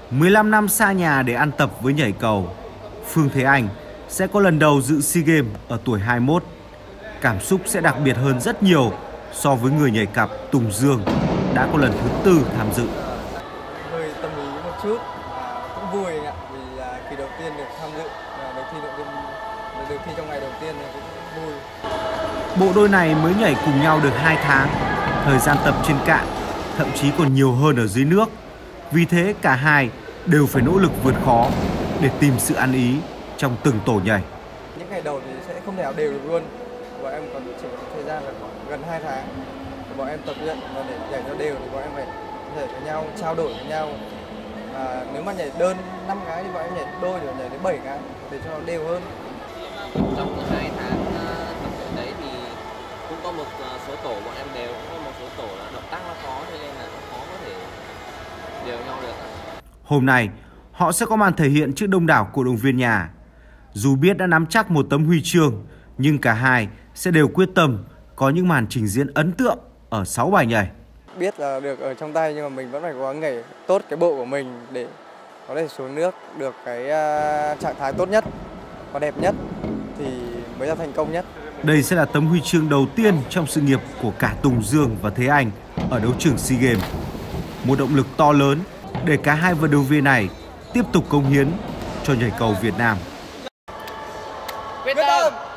15 năm xa nhà để ăn tập với nhảy cầu, Phương Thế Anh sẽ có lần đầu dự SEA Games ở tuổi 21. Cảm xúc sẽ đặc biệt hơn rất nhiều so với người nhảy cặp Tùng Dương đã có lần thứ 4 tham dự. Hơi tâm lý một chút, cũng vui ạ, vì kỳ đầu tiên được tham dự, được thi trong ngày đầu tiên cũng vui. Bộ đôi này mới nhảy cùng nhau được 2 tháng, thời gian tập trên cạn thậm chí còn nhiều hơn ở dưới nước. Vì thế cả hai đều phải nỗ lực vượt khó để tìm sự ăn ý trong từng tổ nhảy. Những ngày đầu thì sẽ không thể nào đều được luôn. Bọn em còn chỉ thời gian là gần 2 tháng. Bọn em tập luyện và để nhảy cho đều thì bọn em phải nhảy với nhau, trao đổi với nhau. Nếu mà nhảy đơn 5 cái thì bọn em nhảy đôi rồi nhảy đến 7 cái để cho nó đều hơn. Trong 2 tháng tập luyện đấy thì cũng có một số tổ bọn em đều, cũng có một số tổ là động tác nó khó, cho nên là nó khó có thể đều nhau được. Hôm nay, họ sẽ có màn thể hiện trước đông đảo cổ động viên nhà. Dù biết đã nắm chắc một tấm huy chương, nhưng cả hai sẽ đều quyết tâm có những màn trình diễn ấn tượng ở 6 bài nhảy. Biết là được ở trong tay nhưng mà mình vẫn phải cố gắng nhảy tốt cái bộ của mình để có thể xuống nước được cái trạng thái tốt nhất và đẹp nhất thì mới là thành công nhất. Đây sẽ là tấm huy chương đầu tiên trong sự nghiệp của cả Tùng Dương và Thế Anh ở đấu trường SEA Games. Một động lực to lớn để cả hai vận động viên này tiếp tục cống hiến cho nhảy cầu Việt Nam. Quyết tâm!